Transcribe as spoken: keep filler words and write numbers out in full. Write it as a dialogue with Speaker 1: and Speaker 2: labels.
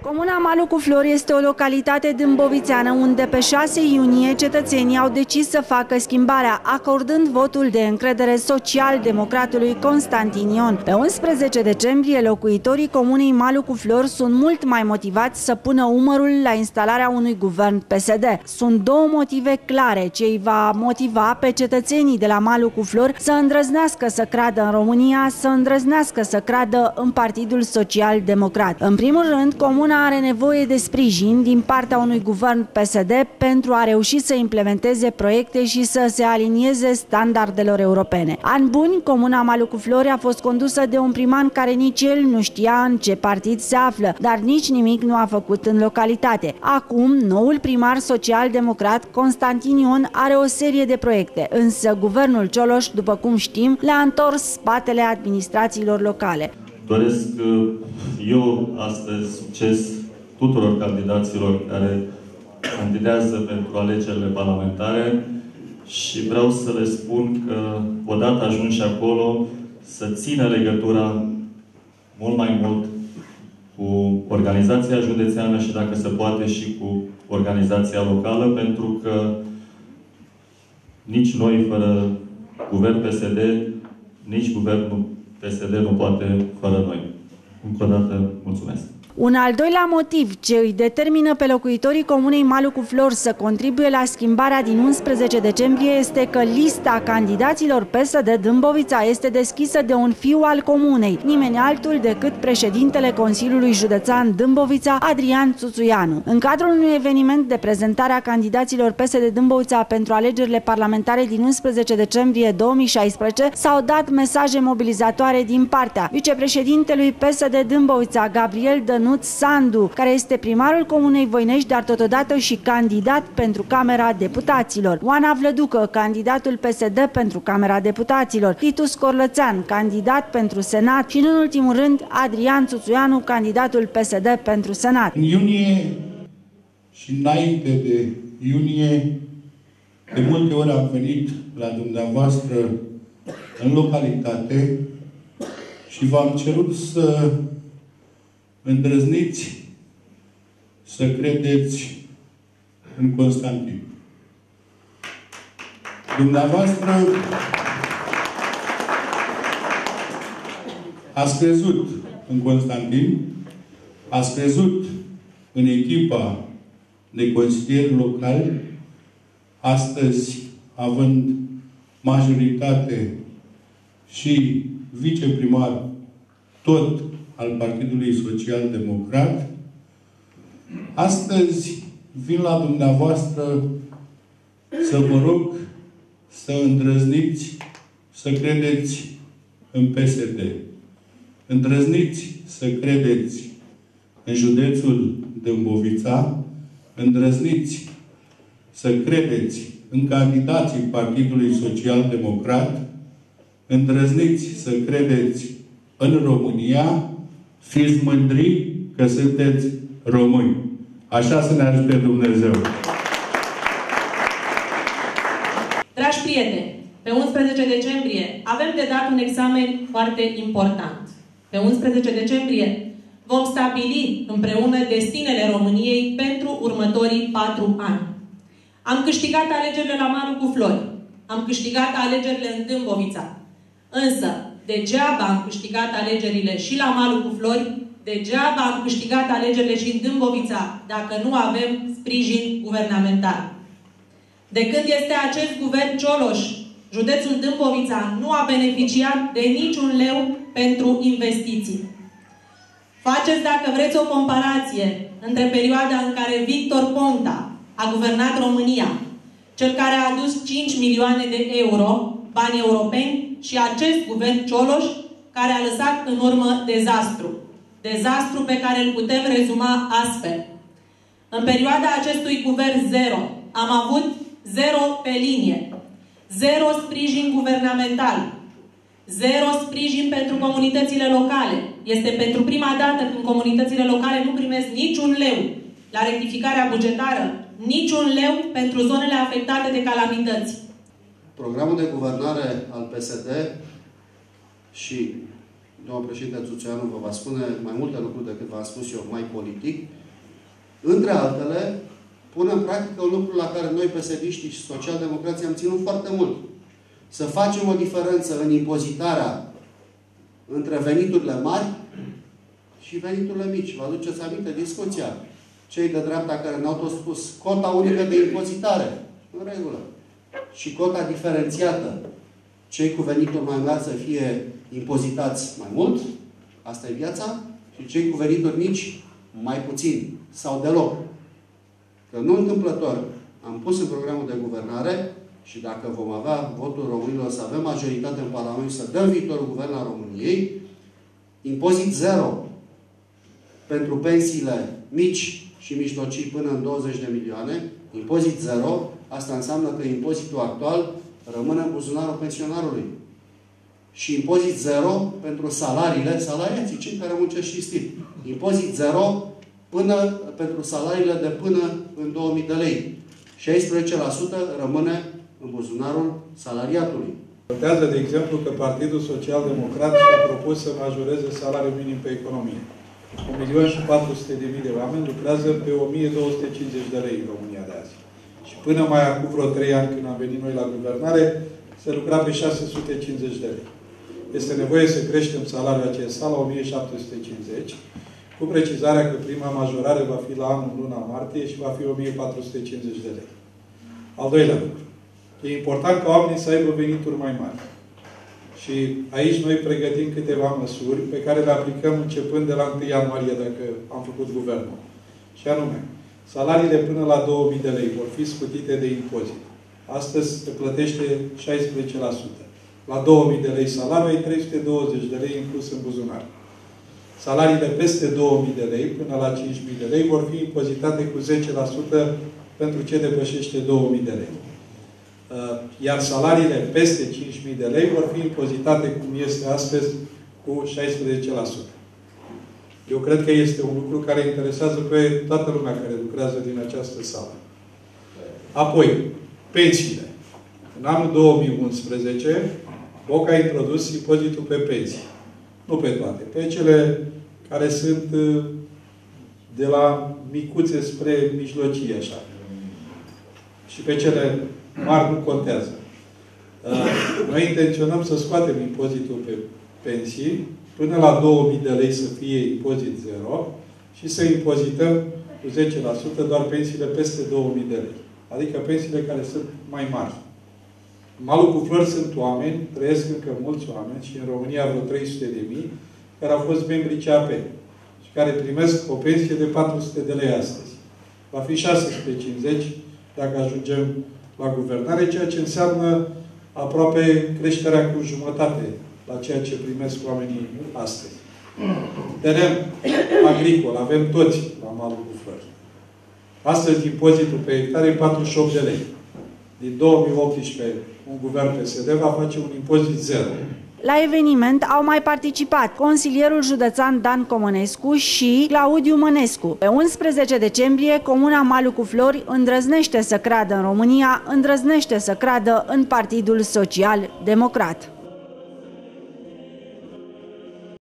Speaker 1: Comuna Malucu Flori este o localitate dâmbovițeană unde pe șase iunie cetățenii au decis să facă schimbarea, acordând votul de încredere social-democratului Constantin Ion. Pe unsprezece decembrie, locuitorii comunei Malucu Flori sunt mult mai motivați să pună umărul la instalarea unui guvern P S D. Sunt două motive clare ce îi va motiva pe cetățenii de la Malucu Flori să îndrăznească să creadă în România, să îndrăznească să creadă în Partidul Social-Democrat. În primul rând, comuna are nevoie de sprijin din partea unui guvern P S D pentru a reuși să implementeze proiecte și să se alinieze standardelor europene. Ani buni, comuna Malucu Flori a fost condusă de un primar care nici el nu știa în ce partid se află, dar nici nimic nu a făcut în localitate. Acum, noul primar social-democrat, Constantin Ion, are o serie de proiecte, însă guvernul Cioloș, după cum știm, le-a întors spatele administrațiilor locale.
Speaker 2: Doresc eu astăzi succes tuturor candidaților care candidează pentru alegerile parlamentare și vreau să le spun că, odată ajunși acolo, să țină legătura mult mai mult cu organizația județeană și, dacă se poate, și cu organizația locală, pentru că nici noi, fără guvern P S D, nici guvernul P S D nu poate fără noi. Încă o dată, mulțumesc!
Speaker 1: Un al doilea motiv ce îi determină pe locuitorii comunei Malucu Flori să contribuie la schimbarea din unsprezece decembrie este că lista candidaților P S D Dâmbovița este deschisă de un fiu al comunei, nimeni altul decât președintele Consiliului Județean Dâmbovița, Adrian Țuțuianu. În cadrul unui eveniment de prezentare a candidaților P S D Dâmbovița pentru alegerile parlamentare din unsprezece decembrie două mii șaisprezece s-au dat mesaje mobilizatoare din partea vicepreședintelui P S D Dâmbovița, Gabriel Dănu Sandu, care este primarul comunei Voinești, dar totodată și candidat pentru Camera Deputaților; Oana Vlăducă, candidatul P S D pentru Camera Deputaților; Titus Corlățean, candidat pentru Senat și, în ultimul rând, Adrian Țuțuianu, candidatul P S D pentru Senat.
Speaker 3: În iunie și înainte de iunie, de multe ori am venit la dumneavoastră în localitate și v-am cerut să îndrăzniți să credeți în Constantin. Dumneavoastră ați crezut în Constantin, ați crezut în echipa de consilieri locali, astăzi, având majoritate și viceprimar tot al Partidului Social-Democrat, astăzi vin la dumneavoastră să vă rog să îndrăzniți să credeți în P S D. Îndrăzniți să credeți în județul Dâmbovița, îndrăzniți să credeți în candidații Partidului Social-Democrat, îndrăzniți să credeți în România, fiți mândri că sunteți români. Așa să ne ajute Dumnezeu!
Speaker 4: Dragi prieteni, pe unsprezece decembrie avem de dat un examen foarte important. Pe unsprezece decembrie vom stabili împreună destinele României pentru următorii patru ani. Am câștigat alegerile la Malucu Flori, am câștigat alegerile în Dâmbovița, însă degeaba am câștigat alegerile și la Malucu Flori, degeaba am câștigat alegerile și în Dâmbovița, dacă nu avem sprijin guvernamental. De când este acest guvern Cioloș, județul Dâmbovița nu a beneficiat de niciun leu pentru investiții. Faceți, dacă vreți, o comparație între perioada în care Victor Ponta a guvernat România, cel care a adus cinci milioane de euro, bani europeni, și acest guvern Cioloș, care a lăsat în urmă dezastru. Dezastru pe care îl putem rezuma astfel. În perioada acestui guvern zero, am avut zero pe linie, zero sprijin guvernamental, zero sprijin pentru comunitățile locale. Este pentru prima dată când comunitățile locale nu primesc niciun leu la rectificarea bugetară, niciun leu pentru zonele afectate de calamități.
Speaker 5: Programul de guvernare al P S D și doamna președinte Țuțeanu vă va spune mai multe lucruri decât v-am spus eu, mai politic. Între altele, pune în practică un lucru la care noi, P S D-știi și socialdemocrații, am ținut foarte mult. Să facem o diferență în impozitarea între veniturile mari și veniturile mici. Vă aduceți aminte discuția? Cei de dreapta care ne-au tot spus cota unică de impozitare. În regulă. Și cota diferențiată. Cei cu venituri mai mari să fie impozitați mai mult. Asta e viața. Și cei cu venituri mici mai puțin. Sau deloc. Că nu întâmplător am pus în programul de guvernare și dacă vom avea votul românilor, să avem majoritate în Parlament și să dăm viitorul guvern al României, impozit zero pentru pensiile mici și mijlocii până în douăzeci de milioane, impozit zero, asta înseamnă că impozitul actual rămâne în buzunarul pensionarului. Și impozit zero pentru salariile, salariații, cei care muncesc și stil. Impozit zero până, pentru salariile de până în două mii de lei. șaisprezece la sută rămâne în buzunarul salariatului.
Speaker 6: Contează, de exemplu, că Partidul Social Democrat și-a propus să majoreze salariul minim pe economie. un milion și patru sute de mii de oameni lucrează pe o mie două sute cincizeci de lei în România de azi. Și până mai acum vreo trei ani, când am venit noi la guvernare, se lucra pe șase sute cincizeci de lei. Este nevoie să creștem salariul acesta la o mie șapte sute cincizeci, cu precizarea că prima majorare va fi la anul luna martie și va fi o mie patru sute cincizeci de lei. Al doilea lucru. E important ca oamenii să aibă venituri mai mari. Și aici noi pregătim câteva măsuri pe care le aplicăm începând de la întâi ianuarie, dacă am făcut guvernul. Și anume, salariile până la două mii de lei vor fi scutite de impozit. Astăzi se plătește șaisprezece la sută. La două mii de lei salariul e trei sute douăzeci de lei inclus în buzunar. Salariile peste două mii de lei până la cinci mii de lei vor fi impozitate cu zece la sută pentru ce depășește două mii de lei. Iar salariile peste cinci mii de lei vor fi impozitate, cum este astăzi, cu șaisprezece la sută. Eu cred că este un lucru care interesează pe toată lumea care lucrează din această sală. Apoi, pensiile. În anul două mii unsprezece, B O C a introdus impozitul pe pensii. Nu pe toate. Pe cele care sunt de la micuțe spre mijlocii, așa. Și pe cele mari nu contează. Noi intenționăm să scoatem impozitul pe pensii până la două mii de lei să fie impozit zero și să impozităm cu zece la sută doar pensiile peste două mii de lei. Adică pensiile care sunt mai mari. În Malul cu Flori sunt oameni, trăiesc încă mulți oameni și în România vreo trei sute de mii, care au fost membri C A P și care primesc o pensie de patru sute de lei astăzi. Va fi șase sute cincizeci dacă ajungem la guvernare, ceea ce înseamnă aproape creșterea cu jumătate la ceea ce primesc oamenii astăzi. Teren agricol, avem toți la Malul cu Flori. Astăzi impozitul pe hectare e patruzeci și opt de lei. Din două mii optsprezece, un guvern P S D va face un impozit zero.
Speaker 1: La eveniment au mai participat consilierul județean Dan Comănescu și Claudiu Mănescu. Pe unsprezece decembrie, Comuna Malul cu Flori îndrăznește să creadă în România, îndrăznește să creadă în Partidul Social Democrat.